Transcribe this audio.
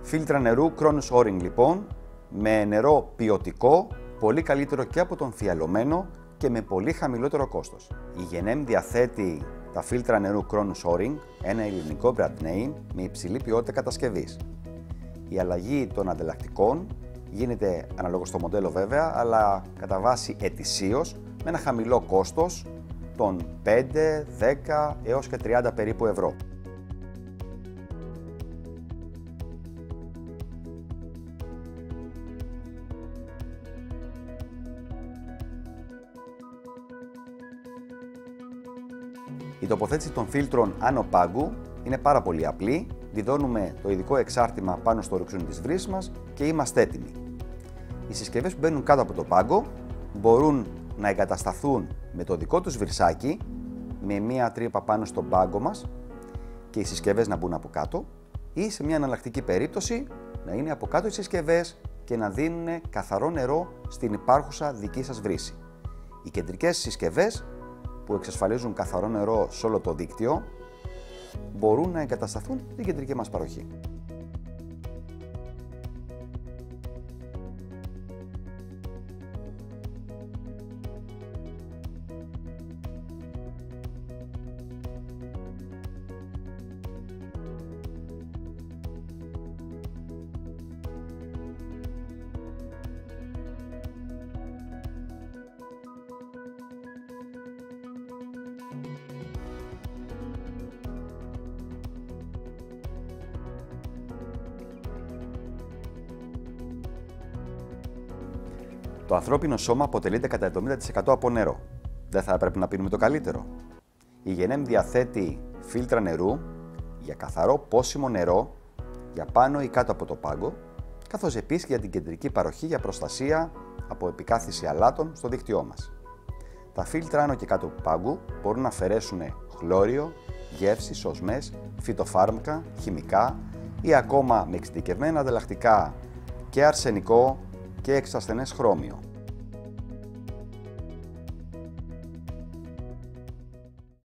Φίλτρα νερού Kronos Oring λοιπόν, με νερό ποιοτικό, πολύ καλύτερο και από τον φιαλωμένο και με πολύ χαμηλότερο κόστος. Η Genem διαθέτει τα φίλτρα νερού Kronos Oring, ένα ελληνικό brand name με υψηλή ποιότητα κατασκευής. Η αλλαγή των ανταλλακτικών γίνεται αναλόγως στο μοντέλο βέβαια, αλλά κατά βάση ετησίως με ένα χαμηλό κόστος των 5, 10 έως και 30 περίπου ευρώ. Η τοποθέτηση των φίλτρων άνω πάγκου είναι πάρα πολύ απλή. Διδώνουμε το ειδικό εξάρτημα πάνω στο ρουξούνι της βρύσης μας και είμαστε έτοιμοι. Οι συσκευές που μπαίνουν κάτω από το πάγκο μπορούν να εγκατασταθούν με το δικό τους βρυσάκι, με μία τρύπα πάνω στον πάγκο μας και οι συσκευές να μπουν από κάτω, ή σε μια εναλλακτική περίπτωση να είναι από κάτω οι συσκευές και να δίνουν καθαρό νερό στην υπάρχουσα δική σας βρύση. Οι κεντρικές συσκευές που εξασφαλίζουν καθαρό νερό σε όλο το δίκτυο μπορούν να εγκατασταθούν στην κεντρική μας παροχή. Το ανθρώπινο σώμα αποτελείται κατά 70% από νερό. Δεν θα έπρεπε να πίνουμε το καλύτερο? Η Genem διαθέτει φίλτρα νερού για καθαρό πόσιμο νερό για πάνω ή κάτω από το πάγκο, καθώς επίσης για την κεντρική παροχή για προστασία από επικάθιση αλάτων στο δίκτυό μας. Τα φίλτρα άνω και κάτω του πάγκου μπορούν να αφαιρέσουν χλώριο, γεύσεις, οσμές, φυτοφάρμακα, χημικά ή ακόμα με εξειδικευμένα ανταλλακτικά και αρσενικό και εξασθενές χρώμιο.